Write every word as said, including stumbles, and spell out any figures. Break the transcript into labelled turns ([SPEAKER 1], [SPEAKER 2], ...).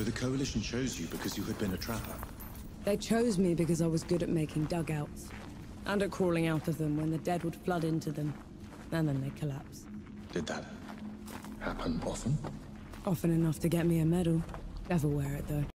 [SPEAKER 1] So the Coalition chose you because you had been a trapper?
[SPEAKER 2] They chose me because I was good at making dugouts. And at crawling out of them when the dead would flood into them. And then they collapse.
[SPEAKER 1] Did that happen often?
[SPEAKER 2] Often enough to get me a medal. Never wear it, though.